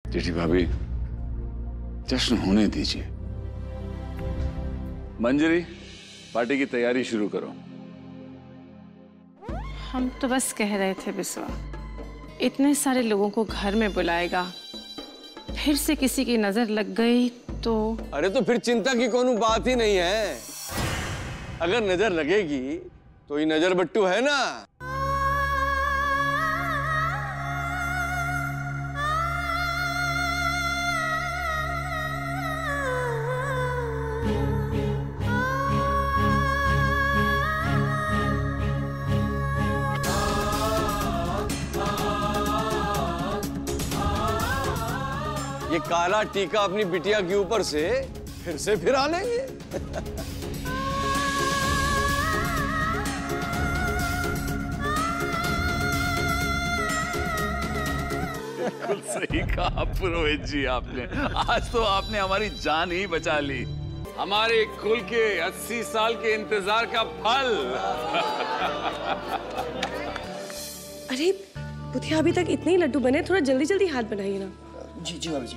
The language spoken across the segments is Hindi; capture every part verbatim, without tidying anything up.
जेठी भाभी, जश्न होने दीजिए। मंजरी, पार्टी की तैयारी शुरू करो। हम तो बस कह रहे थे बिस्वा, इतने सारे लोगों को घर में बुलाएगा, फिर से किसी की नजर लग गई तो। अरे तो फिर चिंता की कोई बात ही नहीं है। अगर नजर लगेगी तो ये नजर बट्टू है ना। ये काला टीका अपनी बिटिया के ऊपर से फिर से फिरा लेंगे। बिल्कुल सही कहा पुरोहित जी आपने। आज तो आपने हमारी जान ही बचा ली। हमारे कुल के अस्सी साल के इंतजार का फल। अरे बुधिया, अभी तक इतने ही लड्डू बने, थोड़ा जल्दी जल्दी हाथ बनाइए ना। जी जी भाभी जी।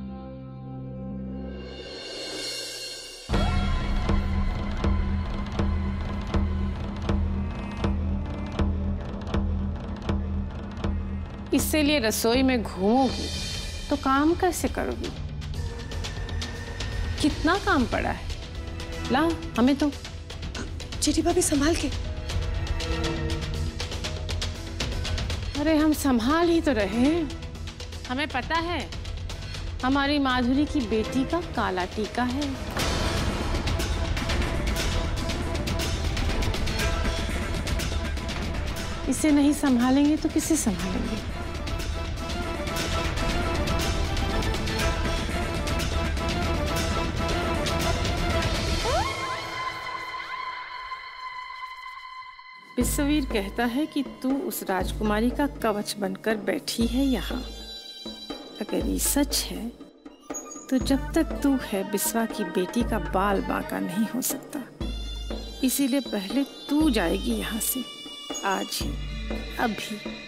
इससे लिए रसोई में घूमोगी तो काम कैसे करोगी? कितना काम पड़ा है, ला हमें तो। जेठी भाभी संभाल के। अरे हम संभाल ही तो रहे। हमें पता है हमारी माधुरी की बेटी का काला टीका है। इसे नहीं संभालेंगे तो किसे संभालेंगे? विश्ववीर कहता है कि तू उस राजकुमारी का कवच बनकर बैठी है यहाँ। अगर ये सच है तो जब तक तू है बिस्वा की बेटी का बाल बांका नहीं हो सकता। इसीलिए पहले तू जाएगी यहाँ से, आज ही, अभी।